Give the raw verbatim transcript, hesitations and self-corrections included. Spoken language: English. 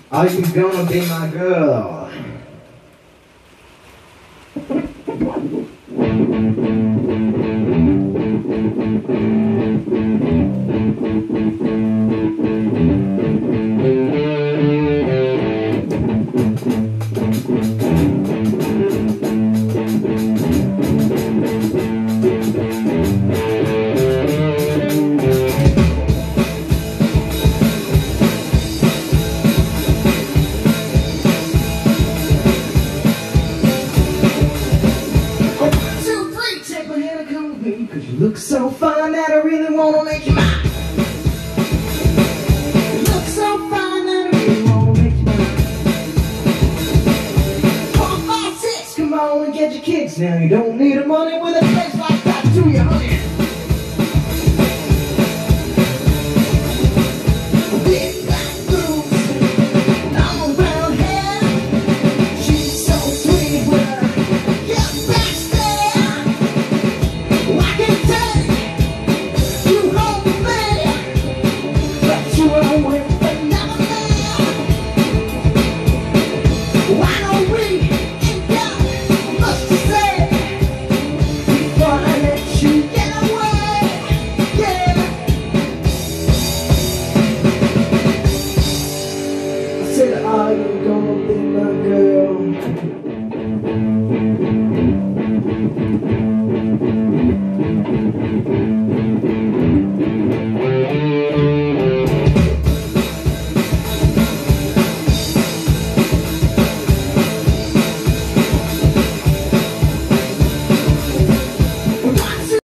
Are you gonna be my girl? Cause you look so fine that I really wanna make you mine. You look so fine that I really wanna make you mine. Four, five, six, come on and get your kicks now. You don't need a money with a face like that, do you, honey?